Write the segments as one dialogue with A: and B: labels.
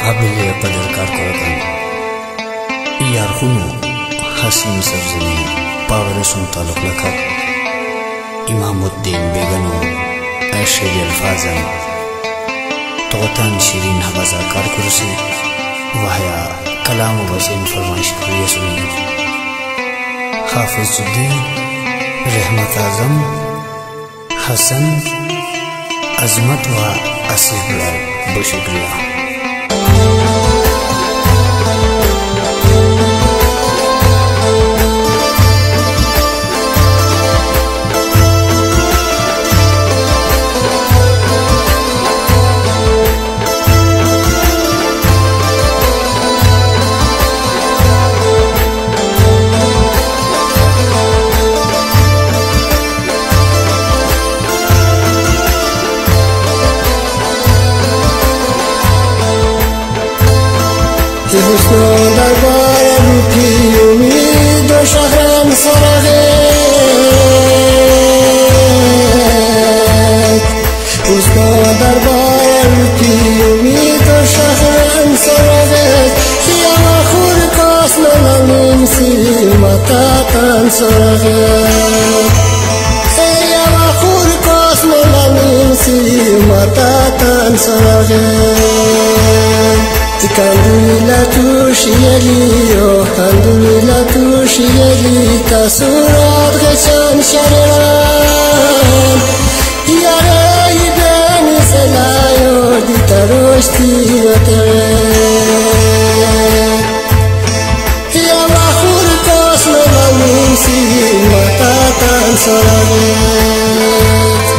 A: قابل قدر کار کردن یارخونو حسین سبزنی پاورسون تعلق لکر امام الدین بیگنو ارشد الفاظن توتان شیرین حوازا کار کرسی وحیا کلام و وسیم فرمایش کریه سنی حافظ الدین رحمت اعظم حسن عظمت و اسیح بلال بشکریہ
B: حسن دربار روکی امید و شهرم سرغت حسن دربار روکی امید و شهرم سرغت یا خور کاس نلمیم سیمتاتن سرغت یا خور کاس نلمیم سیمتاتن سرغت Kandula tu shiyali, kandula tu shiyali, tasurat gachan sharan. Yare ibani selayo di taroshti vatare. Ya wakhur kosma lamsi matatan saravet.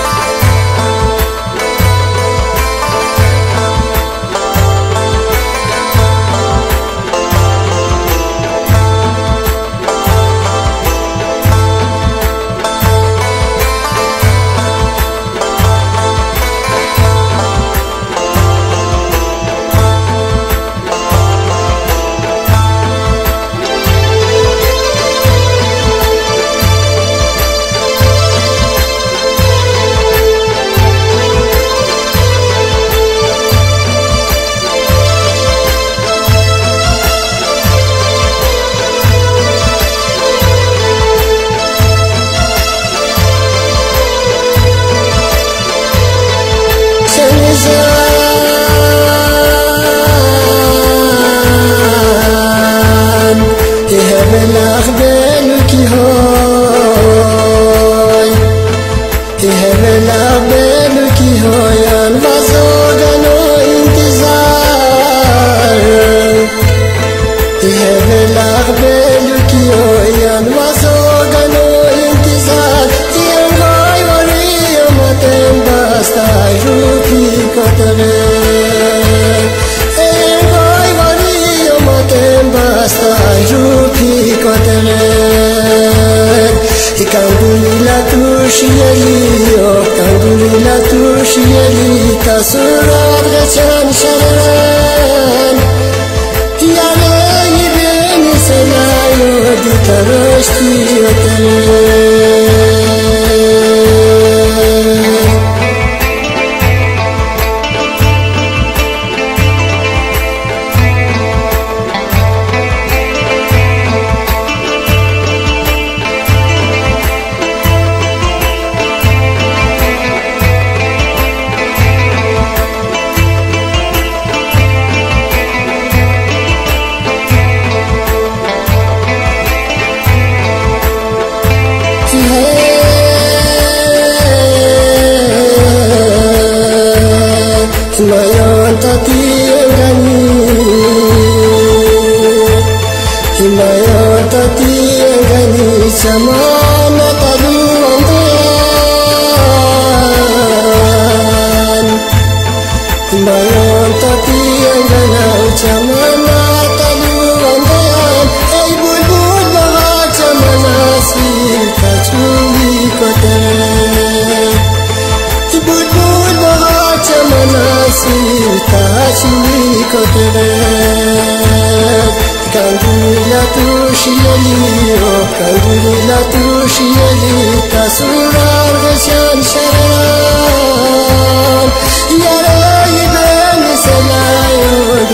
B: Kandula tu shiyali, tasurat gachan sharan. Yare ibani selayo di taroshti vatare. Himayan tati engani, himayan tati engani, chamana talu andan. Himayan tati engana, chamana talu andan. Hey bulbul baga chamana sir kachuli kotere. Bulbul baga chamana sir kachuli kotere. Kandula tu shiyali, kandula tu shiyali, tasurat gachan sharan. Yare ibani selayo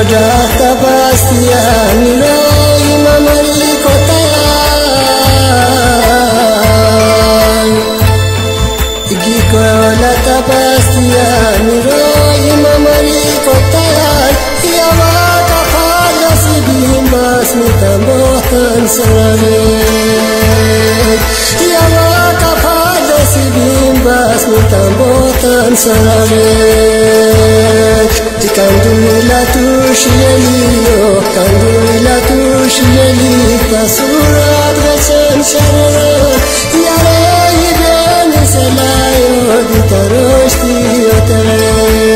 B: Kodata Bastian Roy Mamari Kotayan Gikolata Bastian Roy Mamari Kotayan Yawaka Fala Sibimbas Mitambotan Sarare Yawaka Fala Sibimbas Mitambotan Sarare Kandula tu shiyeli, kandula tu shiyeli, tasurat gacan sharar, yare ibn salayo ditaroshti otare.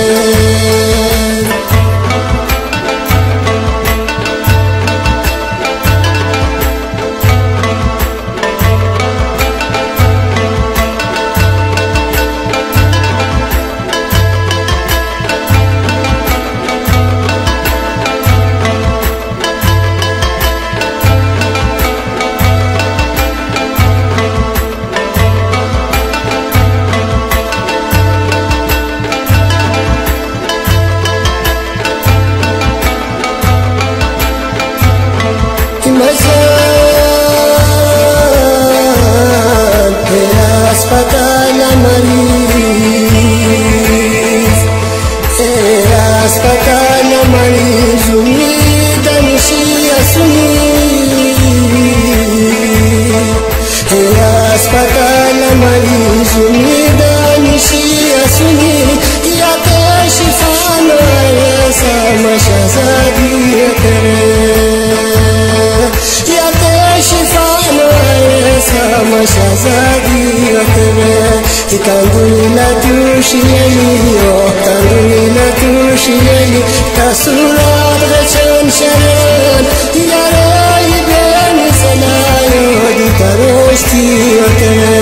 B: Kandula tu shiyeli, kandula tu shiyeli, tasurat gacan sharan, yare ibn salayo ditaroshti otare.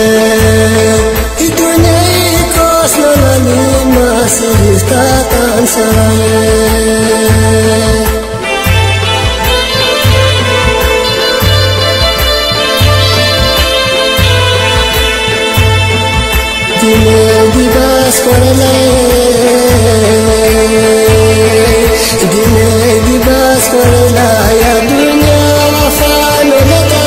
B: Idunai kosna nalima siristatan sarare. Dine dibas korela ya dunya wafano leta.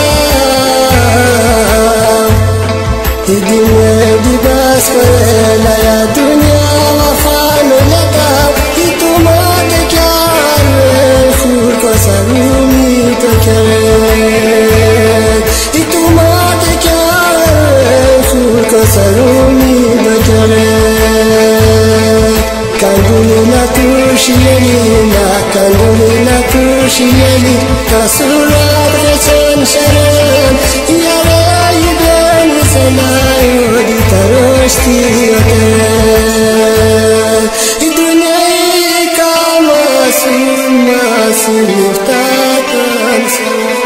B: Dine dibas korela ya dunya wafano leta. Itumate kyare fur ko sarumi to kere. Itumate kyare fur ko sarumi. Kandula tu shiyeli, tasurat gacan sharan, yare ibn salayo ditaroshti otare. Idunai ka masul liftatan